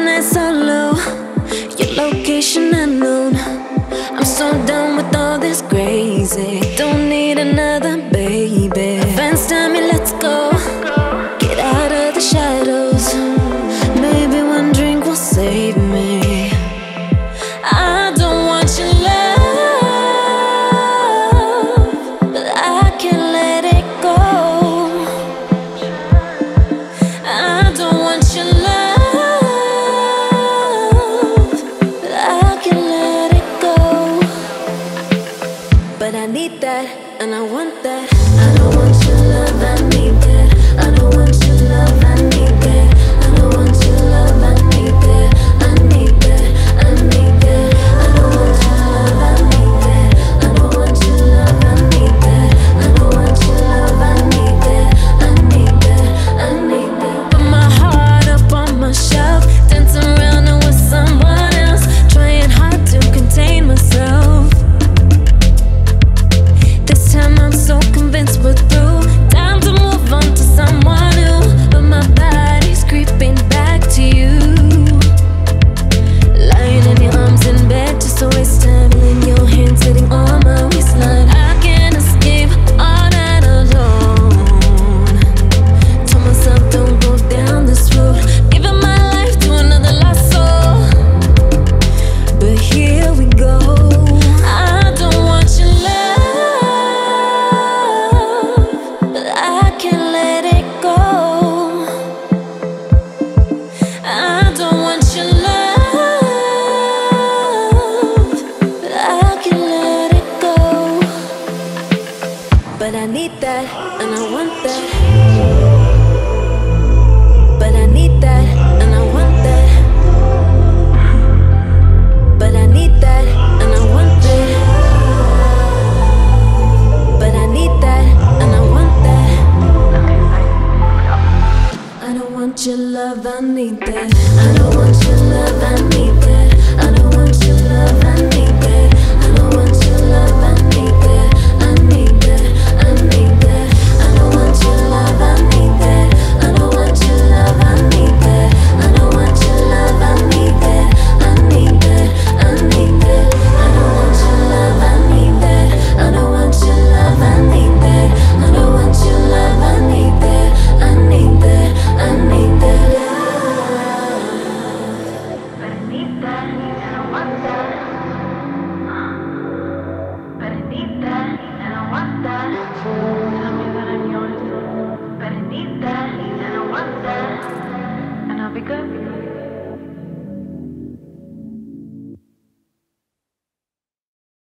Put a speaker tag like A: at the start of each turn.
A: night solo, your location unknown. I'm so done with all this crazy. Don't need another baby. Advance time, let's go. Get out of the shadows. Maybe one drink will save me. I don't want your love, but I can't let it go. I don't want your love, but I can't let it go. But I need that, and I want that. I don't want your love, I need that. I don't want your love, I need that. I don't want your love, I need that. I need that, I need that. I don't want your love, I need that. I don't want your love, I need that. I don't want your love, I need that. I need that, I need that. Put my heart up on my shelf, dancing around it with someone else, trying hard to contain myself. This time I'm so convinced we're through. Time to move on to someone new, but my body's creeping back to you. Lying in your arms in bed, just a waste time. Feeling your hands sitting on my waistline. I can't escape all night alone. Told myself don't go down this road, giving my life to another lost soul. But here we go. I don't want your love, but I can't let it go. I don't want your love, but I can't let it go. But I need that, and I want that.